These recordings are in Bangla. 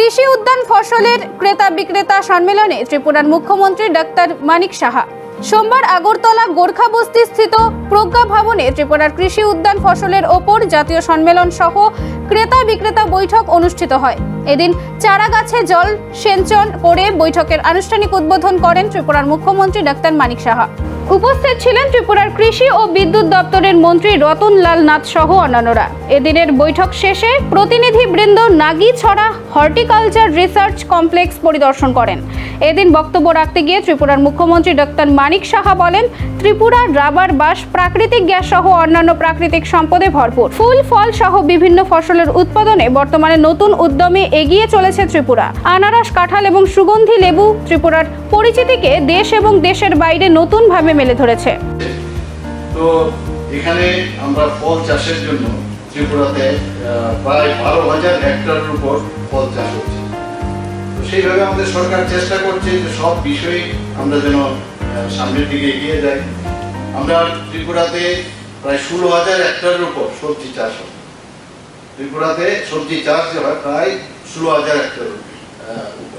কৃষি উদ্যান ফসলের ক্রেতা বিক্রেতা সম্মেলনে ত্রিপুরার মুখ্যমন্ত্রী ডাক্তার মানিক সাহা। সোমবার আগরতলা গোর্খা বস্তি স্থিত প্রজ্ঞা ভবনে ত্রিপুরার কৃষি উদ্যান ফসলের ওপর জাতীয় সম্মেলন সহ ক্রেতা বিক্রেতা বৈঠক অনুষ্ঠিত হয়। এদিন চারা গাছে জল সেচন করে বৈঠকের আনুষ্ঠানিক উদ্বোধন করেন ত্রিপুরার মুখ্যমন্ত্রী ডাক্তার মানিক সাহা। উপস্থিত ছিলেন ত্রিপুরার কৃষি ও বিদ্যুৎ দপ্তরের মন্ত্রী রতন লাল নাথ সহ অন্যান্যরা। এদিনের বৈঠক শেষে প্রতিনিধিবৃন্দ নাগিছড়া হর্টিকালচার রিসার্চ কমপ্লেক্স পরিদর্শন করেন। এদিন বক্তব্য রাখতে গিয়ে ত্রিপুরার মুখ্যমন্ত্রী ডাক্তার মানিক সাহা বলেন, ত্রিপুরা রাবার, বাঁশ, প্রাকৃতিক গ্যাস সহ অন্যান্য প্রাকৃতিক সম্পদে ভরপুর। ফুল, ফল সহ বিভিন্ন ফসলের উৎপাদনে বর্তমানে নতুন উদ্যমে এগিয়ে চলেছে ত্রিপুরা। আনারস, কাঁঠাল এবং সুগন্ধি লেবু ত্রিপুরার পরিচিতিকে দেশ এবং দেশের বাইরে নতুনভাবে মেলে ধরেছে। তো এখানে আমরা ফল চাষের জন্য ত্রিপুরাতে প্রায় 12,000 হেক্টরের উপর ফল চাষ হচ্ছে। তো সেইভাবে আমাদের সরকার চেষ্টা করছে যে সব বিষয়ে আমরা যেন সামনের দিকে এগিয়ে যাই। আমরা ত্রিপুরাতে প্রায় 16,000 হেক্টরের উপর সবজি চাষ হয়। ত্রিপুরাতে সবজি চাষ যে হয় প্রায় 16,000 হেক্টরের উপর।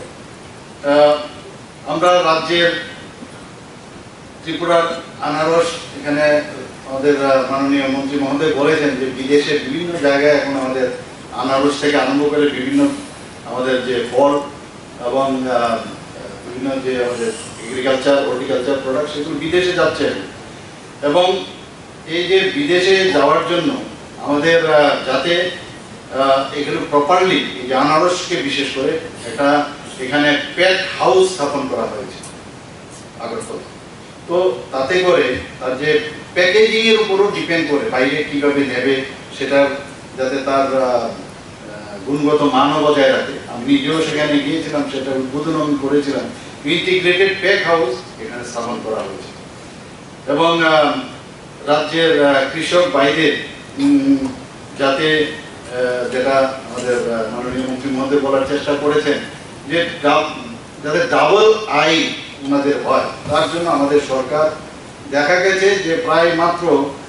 আমরা রাজ্যের ত্রিপুরার আনারস, এখানে আমাদের মাননীয় মন্ত্রী মহোদয় বলেছেন যে বিদেশে বিভিন্ন জায়গায় এখন আমাদের আনারস থেকে আরম্ভ করে বিভিন্ন আমাদের যে ফল এবং বিভিন্ন যে আমাদের এগ্রিকালচার, হর্টিকালচার প্রোডাক্ট সেগুলো বিদেশে যাচ্ছে। এবং এই যে বিদেশে যাওয়ার জন্য আমাদের যাতে এগুলো প্রপারলি, এই যে আনারসকে বিশেষ করে একটা এখানে প্যাক হাউস স্থাপন করা হয়েছে আগরতলা। তো তাতে করে তার যে প্যাকেজিং এর উপরও ডিপেন্ড করে বাইরে কিভাবে নেবে, সেটার যাতে তার গুণগত মানও বজায় রাখে। আমি নিজেও সেখানে গিয়েছিলাম, সেটা উদ্বোধন আমি করেছিলাম। ইন্টিগ্রেটেড প্যাক হাউস এখানে স্থাপন করা হয়েছে এবং রাজ্যের কৃষক ভাইদের যাতে, যেটা আমাদের মাননীয় মন্ত্রী মহোদয় বলার চেষ্টা করেছেন যে যাতে ডাবল আয় ওনাদের হয়, তার জন্য আমাদের সরকার দেখা গেছে যে প্রায় মাত্র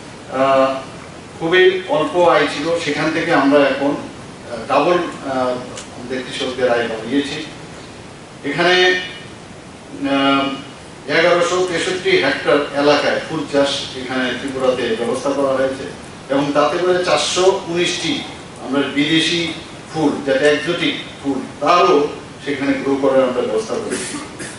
খুবই অল্প আয় ছিল, সেখান থেকে আমরা এখন ডাবল আমাদের কৃষকদের আয় বাড়িয়েছি। এখানে 1163 হেক্টর এলাকায় ফুল চাষ এখানে ত্রিপুরাতে ব্যবস্থা করা হয়েছে এবং তাতে করে 419টি আমরা বিদেশি ফুল, যেটা এক্সোটিক ফুল, তারও সেখানে গ্রো করার আমরা ব্যবস্থা করেছি।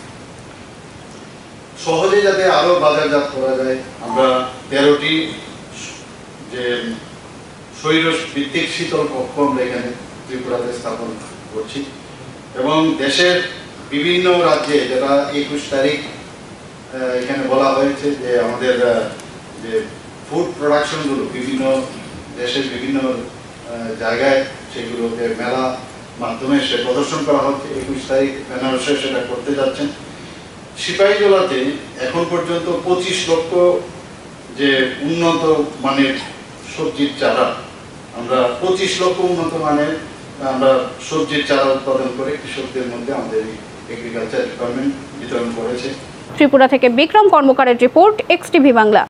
সহজে যাতে আরো বাজারজাত করা যায়, আমরা 13টি যে শৈর ভিত্তিক শীতল কক্ষ আমরা এখানে ত্রিপুরাতে স্থাপন করছি এবং দেশের বিভিন্ন রাজ্যে, যেটা 21 তারিখ এখানে বলা হয়েছে যে আমাদের যে ফুড প্রোডাকশনগুলো বিভিন্ন দেশের বিভিন্ন জায়গায় সেগুলোকে মেলা মাধ্যমে সে প্রদর্শন করা হচ্ছে। 21 তারিখ বেনারসে সেটা করতে যাচ্ছেন। সিপাহীজলাতে এখন পর্যন্ত 25 লক্ষ যে উন্নত মানের সবজির চারা, আমরা 25 লক্ষ উন্নত মানের আমরা সবজির চারা উৎপাদন করে কৃষকদের মধ্যে আমাদের এগ্রিকালচার ডিপার্টমেন্ট বিতরণ করেছে। ত্রিপুরা থেকে বিক্রম কর্মকারের রিপোর্ট, এক্সটিভি বাংলা।